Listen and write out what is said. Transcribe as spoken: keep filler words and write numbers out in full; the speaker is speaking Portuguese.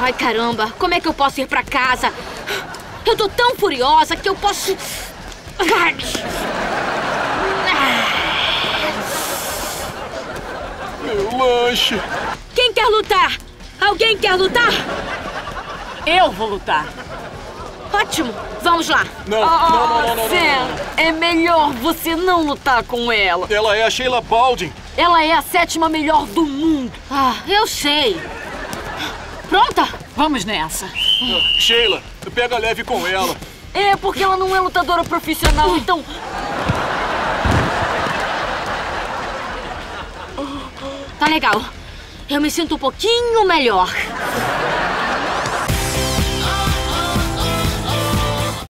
Ai, caramba. Como é que eu posso ir pra casa? Eu tô tão furiosa que eu posso... Meu lanche. Quem quer lutar? Alguém quer lutar? Eu vou lutar. Ótimo. Vamos lá. Não, Oh, não, não, não, não, não, Sam, não. é melhor você não lutar com ela. Ela é a Sheila Baldwin. Ela é a sétima melhor do mundo. Ah, eu sei. Pronta? Vamos nessa. Sheila, pega leve com ela. É, porque ela não é lutadora profissional, então... Tá legal. Eu me sinto um pouquinho melhor.